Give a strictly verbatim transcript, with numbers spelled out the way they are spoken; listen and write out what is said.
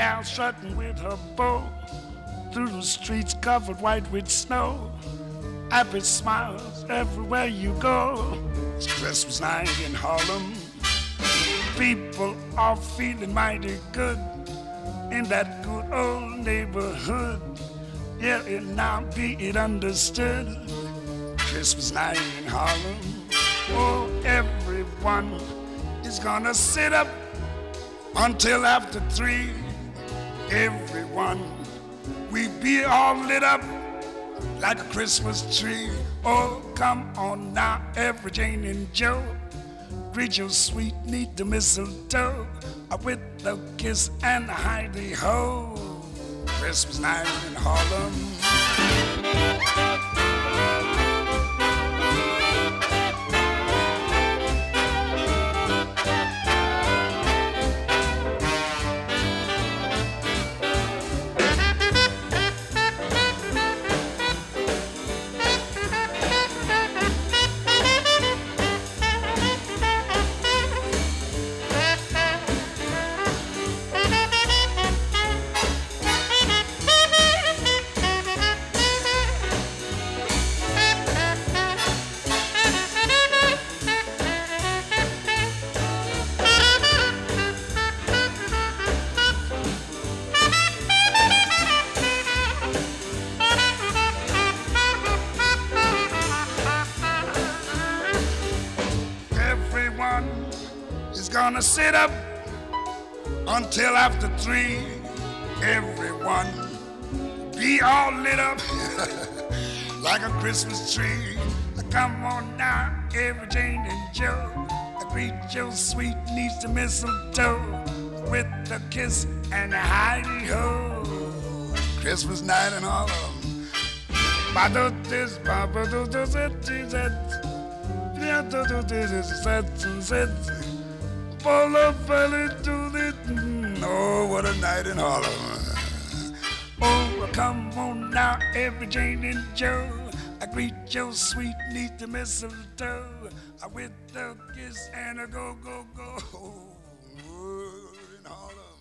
gal strutting with her bow through the streets covered white with snow. Happy smiles everywhere you go. It's Christmas night in Harlem. People are feeling mighty good in that good old neighborhood. Yeah, it now be it understood. Christmas night in Harlem. Oh, everyone is gonna sit up until after three. Everyone, we be all lit up like a Christmas tree. Oh, come on now, every Jane and Joe. Greet your sweet, neat the mistletoe with the kiss and the hidey-ho. Christmas night in Harlem. Is gonna sit up until after three. Everyone be all lit up like a Christmas tree. Come on now, every Jane and Joe. Greet your sweet niece to mistletoe with a kiss and a hidey-ho. Christmas night in Harlem. Oh, what a night in Harlem. Oh, come on now, every Jane and Joe. I greet your sweet niece to mistletoe with a kiss and a go, go, go. Oh, in Harlem.